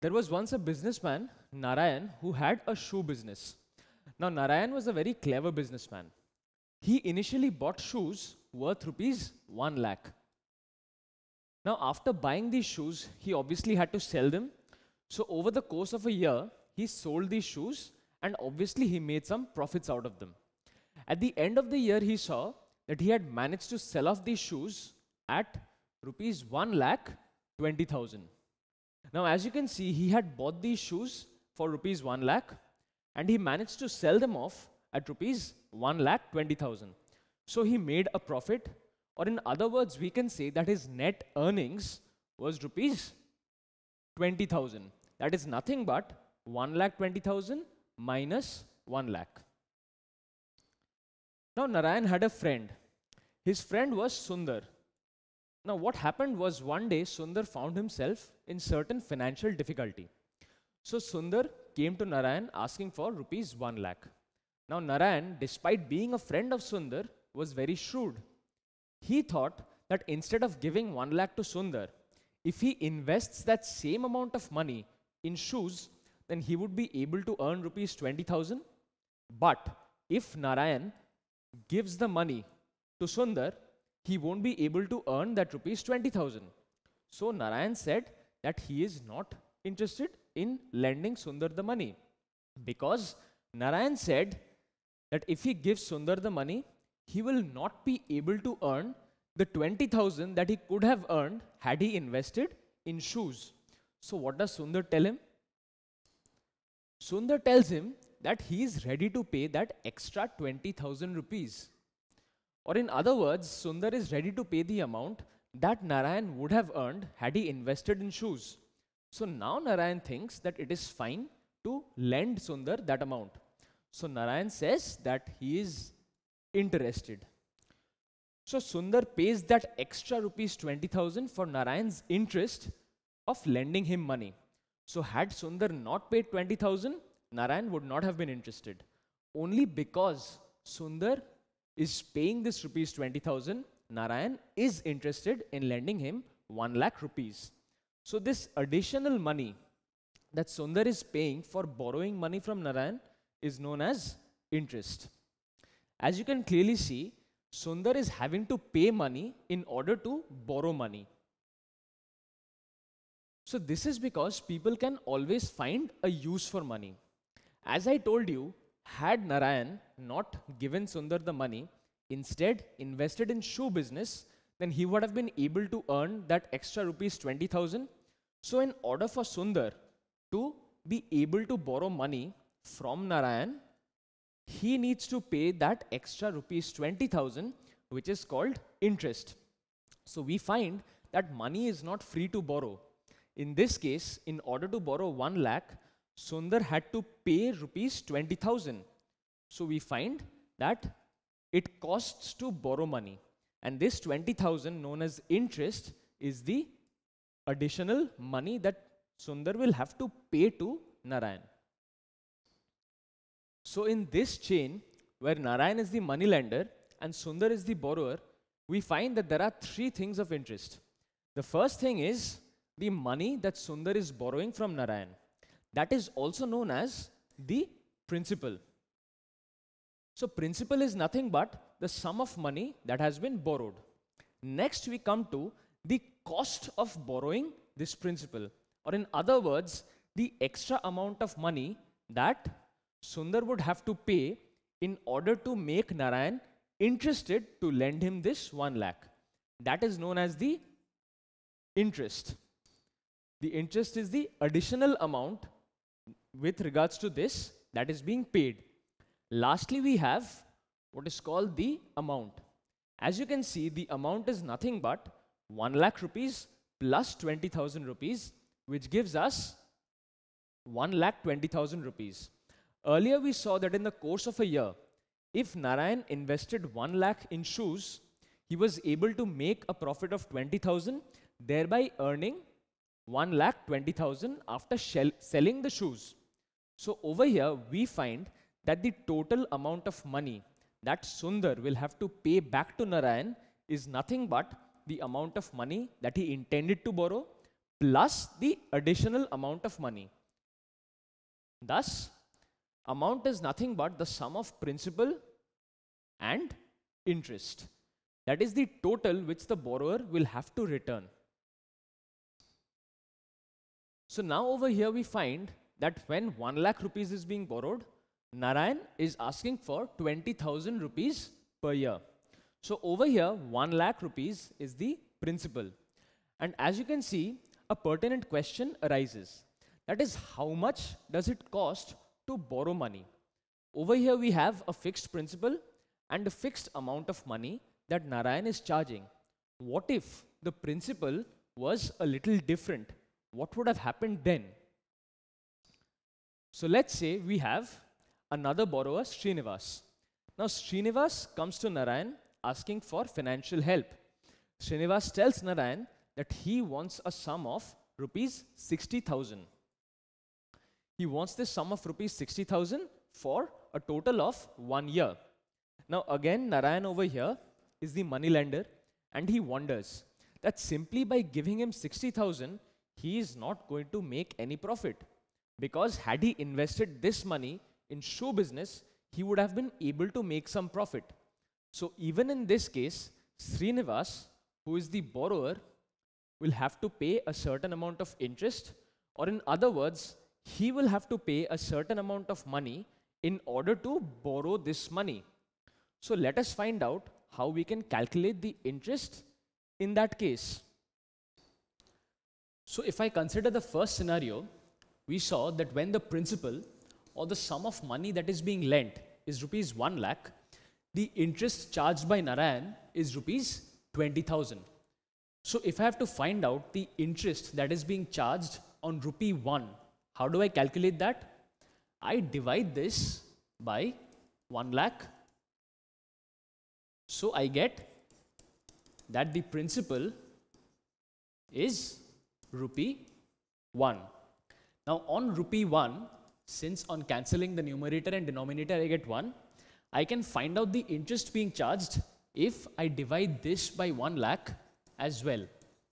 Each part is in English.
There was once a businessman, Narayan, who had a shoe business. Now, Narayan was a very clever businessman. He initially bought shoes worth rupees 1 lakh. Now, after buying these shoes, he obviously had to sell them. So, over the course of a year, he sold these shoes and obviously he made some profits out of them. At the end of the year, he saw that he had managed to sell off these shoes at rupees 1 lakh 20,000. Now, as you can see, he had bought these shoes for rupees 1 lakh and he managed to sell them off at rupees 1 lakh 20,000. So, he made a profit, or in other words, we can say that his net earnings was rupees 20,000. That is nothing but 1 lakh 20,000 minus 1 lakh. Now, Narayan had a friend. His friend was Sundar. Now, what happened was one day Sundar found himself in certain financial difficulty. So, Sundar came to Narayan asking for rupees 1 lakh. Now, Narayan, despite being a friend of Sundar, was very shrewd. He thought that instead of giving 1 lakh to Sundar, if he invests that same amount of money in shoes, then he would be able to earn rupees 20,000. But if Narayan gives the money to Sundar, he won't be able to earn that rupees 20,000. So Narayan said that he is not interested in lending Sundar the money, because Narayan said that if he gives Sundar the money, he will not be able to earn the 20,000 that he could have earned had he invested in shoes. So what does Sundar tell him? Sundar tells him that he is ready to pay that extra 20,000 rupees. Or in other words, Sundar is ready to pay the amount that Narayan would have earned had he invested in shoes. So now Narayan thinks that it is fine to lend Sundar that amount. So Narayan says that he is interested. So Sundar pays that extra rupees 20,000 for Narayan's interest of lending him money. So had Sundar not paid 20,000, Narayan would not have been interested. Only because Sundar is paying this rupees 20,000, Narayan is interested in lending him 1 lakh rupees. So this additional money that Sundar is paying for borrowing money from Narayan is known as interest. As you can clearly see, Sundar is having to pay money in order to borrow money. So this is because people can always find a use for money. As I told you, had Narayan not given Sundar the money, instead invested in shoe business, then he would have been able to earn that extra rupees 20,000. So in order for Sundar to be able to borrow money from Narayan, he needs to pay that extra rupees 20,000, which is called interest. So we find that money is not free to borrow. In this case, in order to borrow 1 lakh, Sundar had to pay rupees 20,000. So we find that it costs to borrow money. And this 20,000 known as interest is the additional money that Sundar will have to pay to Narayan. So in this chain, where Narayan is the money lender and Sundar is the borrower, we find that there are three things of interest. The first thing is the money that Sundar is borrowing from Narayan. That is also known as the principal. So principal is nothing but the sum of money that has been borrowed. Next we come to the cost of borrowing this principal, or in other words, the extra amount of money that Sundar would have to pay in order to make Narayan interested to lend him this 1 lakh. That is known as the interest. The interest is the additional amount with regards to this that is being paid. Lastly, we have what is called the amount. As you can see, the amount is nothing but 1 lakh rupees plus 20,000 rupees, which gives us 1 lakh 20,000 rupees. Earlier we saw that in the course of a year, if Narayan invested 1 lakh in shoes, he was able to make a profit of 20,000, thereby earning 1 lakh 20,000 after selling the shoes. So over here we find that the total amount of money that Sundar will have to pay back to Narayan is nothing but the amount of money that he intended to borrow plus the additional amount of money. Thus, amount is nothing but the sum of principal and interest. That is the total which the borrower will have to return. So now over here we find that when 1 lakh rupees is being borrowed, Narayan is asking for 20,000 rupees per year. So over here 1 lakh rupees is the principal. And as you can see, a pertinent question arises. That is, how much does it cost to borrow money? Over here we have a fixed principal and a fixed amount of money that Narayan is charging. What if the principal was a little different? What would have happened then? So let's say we have another borrower, Srinivas. Now Srinivas comes to Narayan asking for financial help. Srinivas tells Narayan that he wants a sum of rupees 60,000. He wants this sum of rupees 60,000 for a total of 1 year. Now again, Narayan over here is the money lender, and he wonders that simply by giving him 60,000, he is not going to make any profit, because had he invested this money in show business, he would have been able to make some profit. So even in this case, Srinivas, who is the borrower, will have to pay a certain amount of interest, or in other words, he will have to pay a certain amount of money in order to borrow this money. So let us find out how we can calculate the interest in that case. So if I consider the first scenario, we saw that when the principal or the sum of money that is being lent is rupees 1 lakh, the interest charged by Narayan is rupees 20,000. So if I have to find out the interest that is being charged on rupee 1, how do I calculate that? I divide this by 1 lakh. So I get that the principal is rupee 1. Now on rupee 1, since on cancelling the numerator and denominator I get 1, I can find out the interest being charged if I divide this by 1 lakh as well.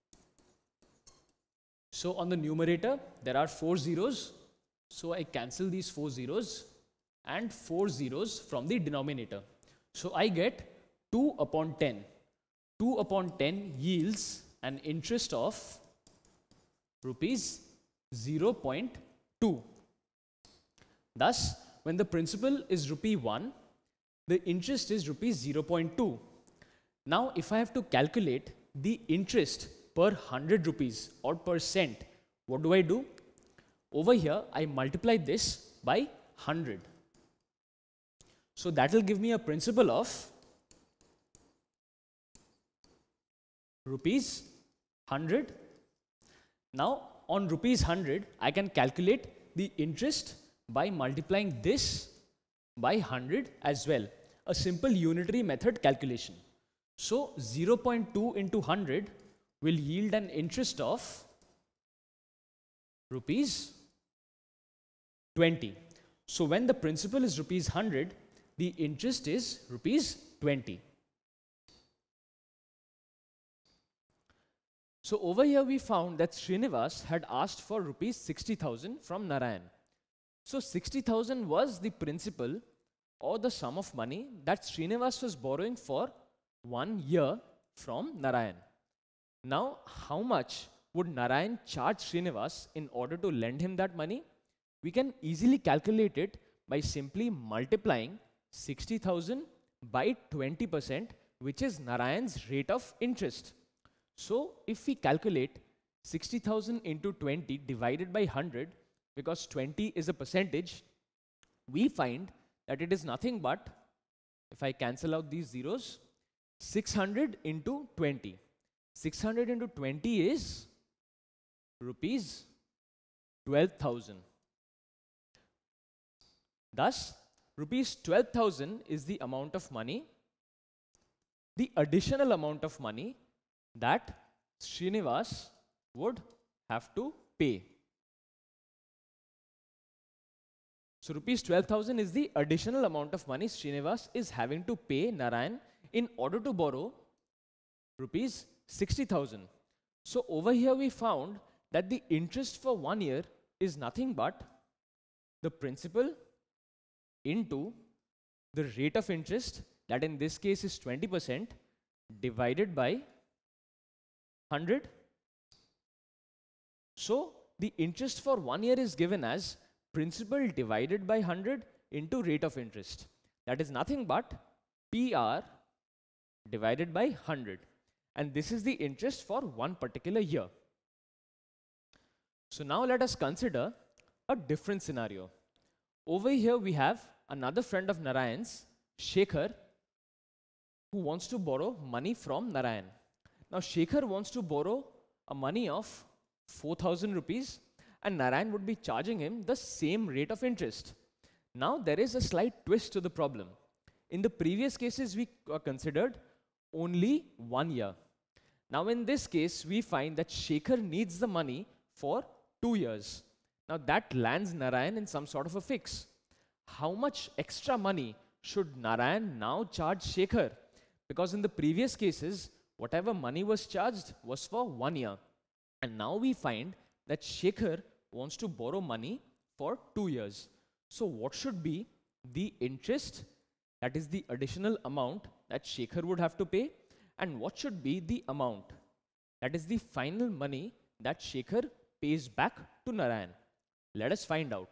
So on the numerator, there are 4 zeros. So I cancel these 4 zeros and 4 zeros from the denominator. So I get 2 upon 10. 2 upon 10 yields an interest of rupees 0.2. Thus, when the principal is rupee 1, the interest is rupees 0.2. Now, if I have to calculate the interest per 100 rupees or per cent, what do? Over here, I multiply this by 100. So that will give me a principal of rupees 100. Now, on rupees 100, I can calculate the interest by multiplying this by 100 as well. A simple unitary method calculation. So 0.2 into 100 will yield an interest of rupees 20. So when the principal is rupees 100, the interest is rupees 20. So over here we found that Srinivas had asked for rupees 60,000 from Narayan. So 60,000 was the principal or the sum of money that Srinivas was borrowing for 1 year from Narayan. Now, how much would Narayan charge Srinivas in order to lend him that money? We can easily calculate it by simply multiplying 60,000 by 20%, which is Narayan's rate of interest. So, if we calculate 60,000 into 20 divided by 100, because 20 is a percentage, we find that it is nothing but, if I cancel out these zeros, 600 into 20. 600 into 20 is rupees 12,000. Thus, rupees 12,000 is the amount of money, the additional amount of money that Srinivas would have to pay. So rupees 12,000 is the additional amount of money Srinivas is having to pay Narayan in order to borrow rupees 60,000. So over here we found that the interest for 1 year is nothing but the principal into the rate of interest, that in this case is 20%, divided by 100. So the interest for 1 year is given as principal divided by 100 into rate of interest. That is nothing but PR divided by 100. And this is the interest for one particular year. So now let us consider a different scenario. Over here we have another friend of Narayan's, Shekhar, who wants to borrow money from Narayan. Now Shekhar wants to borrow a money of 4,000 rupees and Narayan would be charging him the same rate of interest. Now there is a slight twist to the problem. In the previous cases we considered only 1 year. Now in this case we find that Shekhar needs the money for 2 years. Now that lands Narayan in some sort of a fix. How much extra money should Narayan now charge Shekhar? Because in the previous cases, whatever money was charged was for 1 year. And now we find that Shekhar wants to borrow money for 2 years. So what should be the interest, that is the additional amount that Shekhar would have to pay, and what should be the amount, that is the final money that Shekhar pays back to Narayan? Let us find out.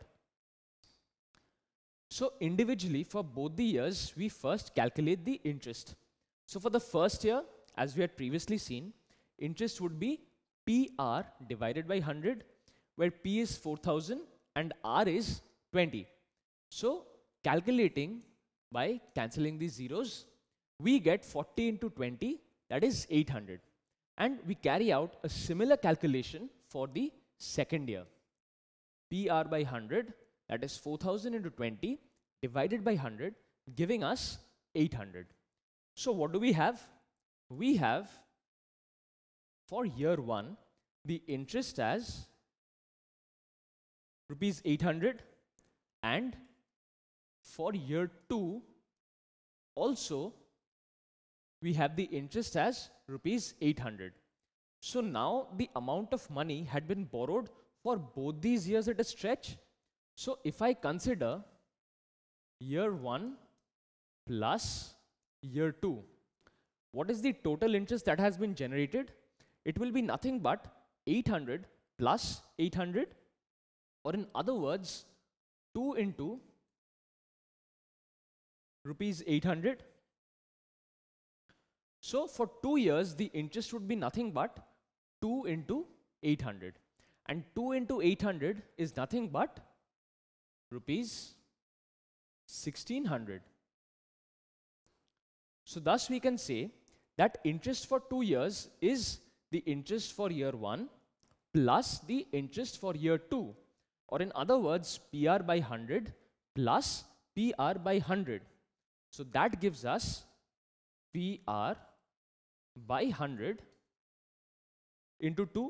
So individually for both the years, we first calculate the interest. So for the first year, as we had previously seen, interest would be PR divided by 100, where P is 4,000 and R is 20. So calculating by cancelling these zeros, we get 40 into 20, that is 800. And we carry out a similar calculation for the second year. PR by 100, that is 4,000 into 20 divided by 100, giving us 800. So what do we have? We have for year 1 the interest as rupees 800, and for year 2 also we have the interest as rupees 800. So now the amount of money had been borrowed for both these years at a stretch. So if I consider year 1 plus year 2, what is the total interest that has been generated? It will be nothing but 800 plus 800, or in other words, 2 into rupees 800. So for 2 years, the interest would be nothing but 2 into 800. And 2 into 800 is nothing but rupees 1600. So thus we can say that interest for 2 years is the interest for year 1 plus the interest for year 2. Or in other words, PR by 100 plus PR by 100. So that gives us PR by 100 into 2.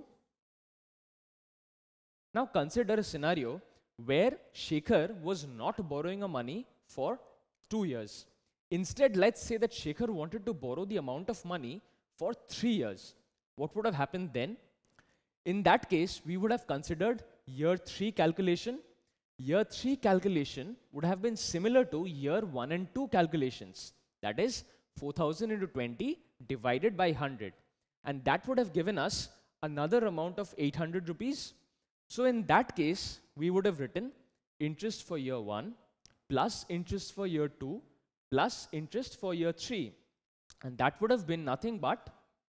Now consider a scenario where Shekhar was not borrowing a money for 2 years. Instead, let's say that Shekhar wanted to borrow the amount of money for 3 years. What would have happened then? In that case, we would have considered year 3 calculation. Year 3 calculation would have been similar to year 1 and 2 calculations. That is 4,000 into 20 divided by 100. And that would have given us another amount of 800 rupees. So in that case, we would have written interest for year 1 plus interest for year 2 plus interest for year 3. And that would have been nothing but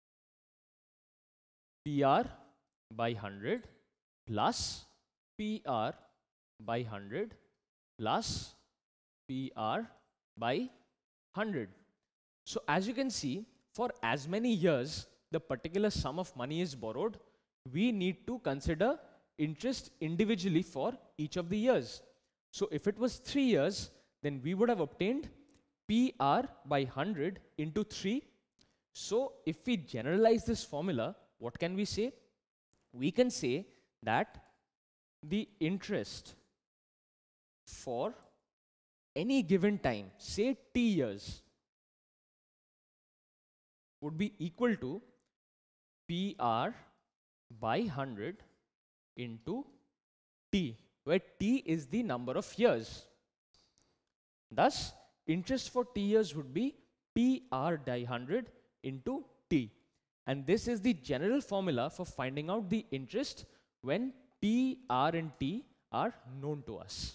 PR by 100 plus PR by 100 plus PR by 100. So as you can see, for as many years the particular sum of money is borrowed, we need to consider interest individually for each of the years. So if it was 3 years, then we would have obtained PR by 100 into 3. So if we generalize this formula, what can we say? We can say that the interest for any given time, say t years, would be equal to PR by 100 into T, where T is the number of years. Thus, interest for T years would be PR by 100 into T. And this is the general formula for finding out the interest when P, R, and T are known to us.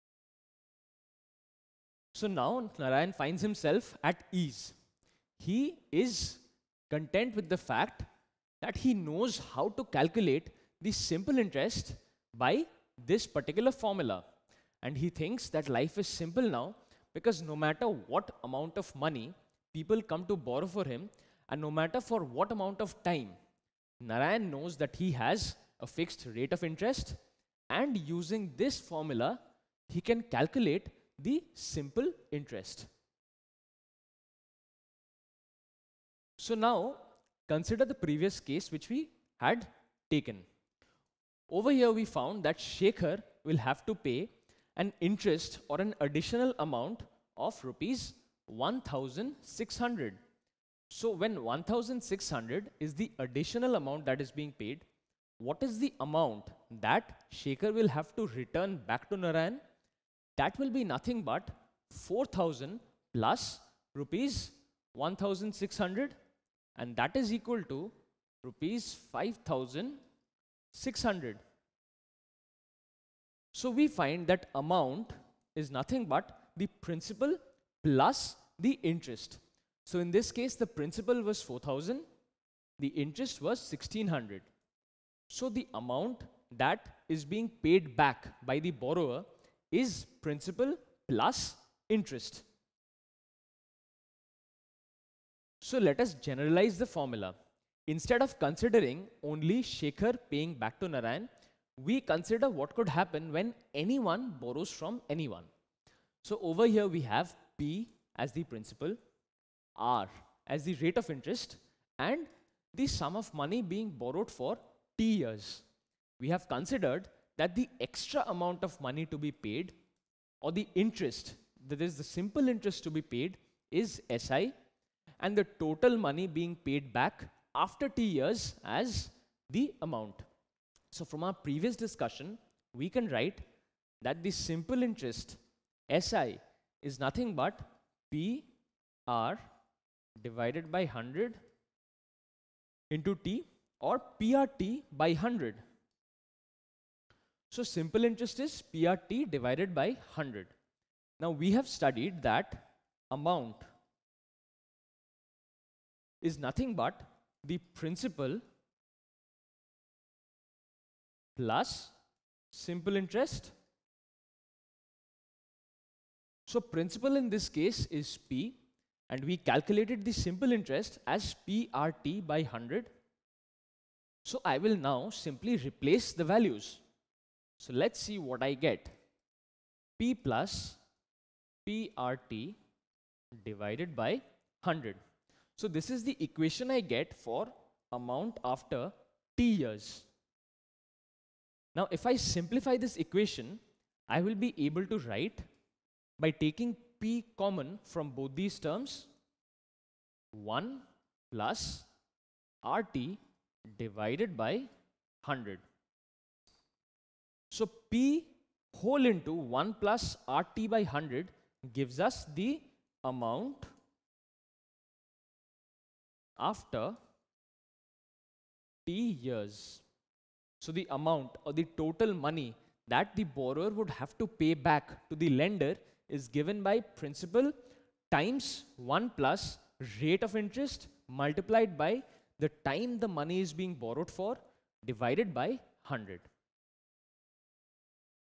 So now Narayan finds himself at ease. He is content with the fact that he knows how to calculate the simple interest by this particular formula. And he thinks that life is simple now because no matter what amount of money people come to borrow for him, and no matter for what amount of time, Narayan knows that he has a fixed rate of interest, and using this formula, he can calculate the simple interest. So now, consider the previous case which we had taken. Over here, we found that Shekhar will have to pay an interest or an additional amount of rupees 1,600. So when 1,600 is the additional amount that is being paid, what is the amount that Shekhar will have to return back to Narayan? That will be nothing but 4,000 plus rupees 1,600, and that is equal to rupees 5,600. So we find that amount is nothing but the principal plus the interest. So in this case, the principal was 4,000, the interest was 1,600. So the amount that is being paid back by the borrower is principal plus interest. So let us generalize the formula. Instead of considering only Shekhar paying back to Narayan, we consider what could happen when anyone borrows from anyone. So over here we have P as the principal, R as the rate of interest, and the sum of money being borrowed for T years. We have considered that the extra amount of money to be paid, or the interest, that is the simple interest to be paid, is SI, and the total money being paid back after T years as the amount. So from our previous discussion, we can write that the simple interest SI is nothing but PR divided by 100 into T, or PRT by 100. So simple interest is PRT divided by 100. Now we have studied that amount is nothing but the principal plus simple interest. So principal in this case is P, and we calculated the simple interest as PRT by 100. So I will now simply replace the values. So let's see what I get. P plus PRT divided by 100. So this is the equation I get for amount after T years. Now if I simplify this equation, I will be able to write, by taking P common from both these terms, 1 plus RT divided by 100. So P whole into 1 plus RT by 100 gives us the amount after T years. So the amount, or the total money that the borrower would have to pay back to the lender is given by principal times 1 plus rate of interest multiplied by the time the money is being borrowed for divided by 100.